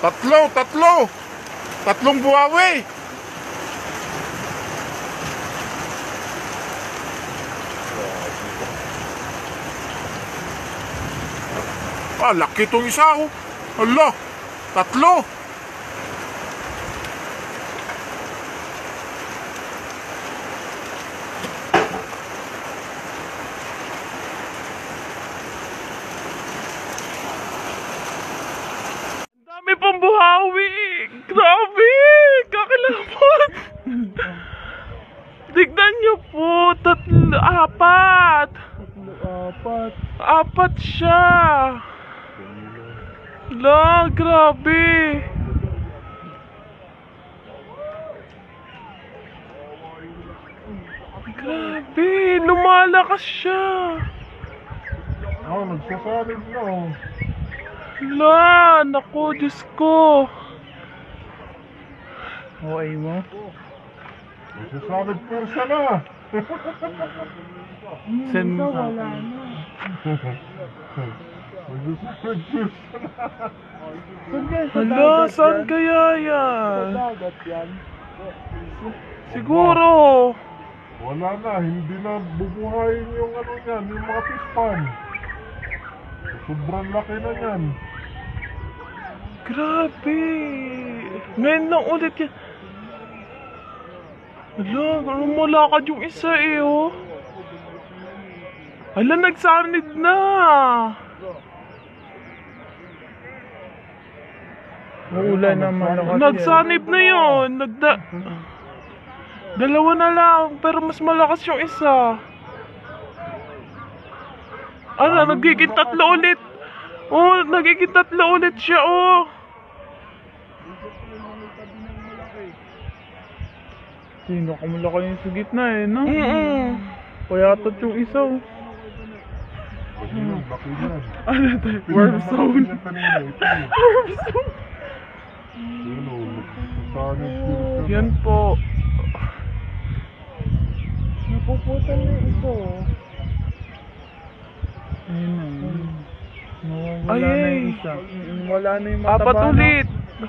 Tatlo. Tatlong buhawi. Laki itong isa, oh. Hala, tatlo. Ang dami pang buhawi. Grabe, kakilabot. Tignan niyo po, apat siya. La, grabe. Grabe, lumalakas siya. Nagsasalib na. La, naku, Diyos ko. Okay mo? Nagsasalib pursa na. Sen wala na. Hala, saan kaya yan? Dagat yan. Siguro. Wala na, hindi na bubuhayin yung ano niyan, yung mga pispan. Sobrang laki na yan. Grabe. Ngayon lang ulit yan. Hala, lumalakad yung isa eh, oh. Hala, nagsanid na. Uulan naman ako. Nagsanib na yun. Dalawa na lang, pero mas malakas yung isa. Nagiging tatlo ulit. Oh, nagiging tatlo ulit siya, oh. Sino kumulaki yung sa gitna eh, no? Payatot yung isa, oh. Laki yan. Ano tayo? Worm zone. Worm zone. Yan po. Napuputan na yung isa. Ayun na. Wala na yung isa. Wala na yung mataba. Apat ulit.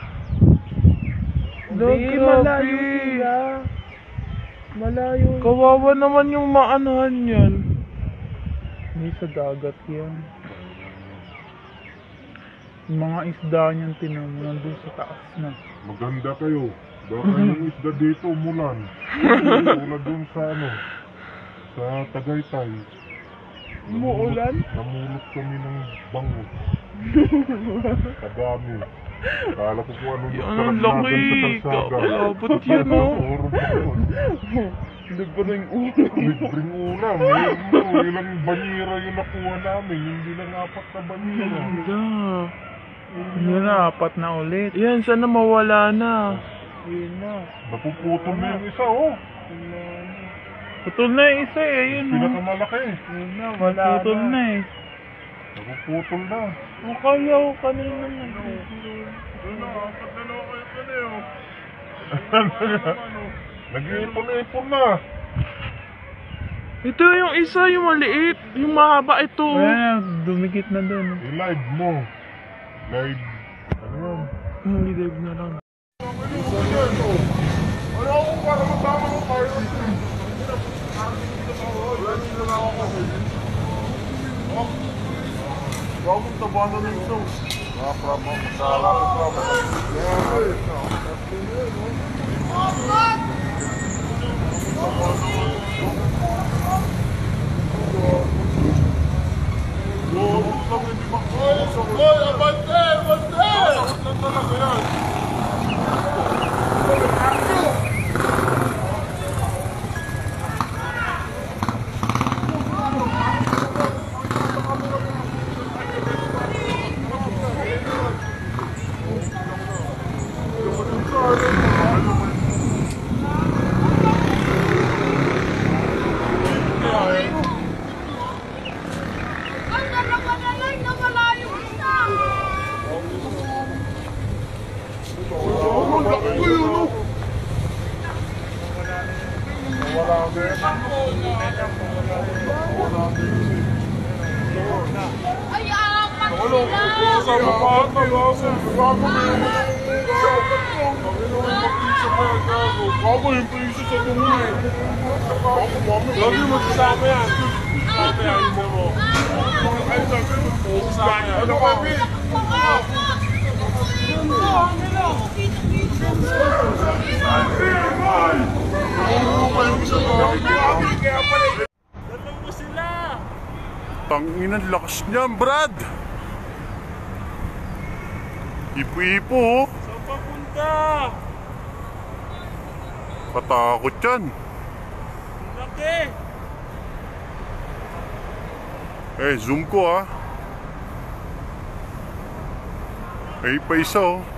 Hindi, malayo sila. Malayo. Kawawa naman yung maanahan yan. Hindi sa dagat yan. Yung mga isda niyan tinamo nandun sa taas na. Maganda kayo. Baka yung isda dito umulan. Tulad dun sa sa Tagaytay. Umuulan? Namulot kami ng bangus. Kadami. Kala ko kung anong Yan ang laki. Kakalabot yan, oh. Libreng ulam. Libreng ulam. Ilang banyera yung nakuha namin. Hindi lang 4 na banyera. Yun na, 4 na ulit. Yan, sana mawala na. Yun na. Napuputol na yung isa, oh. Putol na yung isa eh, ayun oh. Pinakamalaki. Yun na, wala Putol na eh. Napuputol na. Kaya ko kanina na. Yun na, 4 na kayo kanina. Nag-iipon-ipon na. Ito yung isa, yung maliit. Yung mahaba ito. Wala na, dumikit na dun. I-live mo. Live. Ano yan? Hindi dive na lang. Ano ako para matama mo tayo? Bakit taba na rin ito? Pramo, magkala ko pramo. Hoy, abante! Abante! Bakit lang talaga yan? Ay, apat sila! sa mukha ka, gago. Gago na yung gago yung priso sa tungo eh. Lagi mo sasama yan. Sasama yan, hindi mo. Ay, sabi mo, sasama yan. Ano ka, Pete? Tanginan, lakas niyan, Brad! Ipo-ipo, oh. Saan papunta? Katakot yan. Laki! Eh, zoom ko, ah. Ay, pa isa, oh.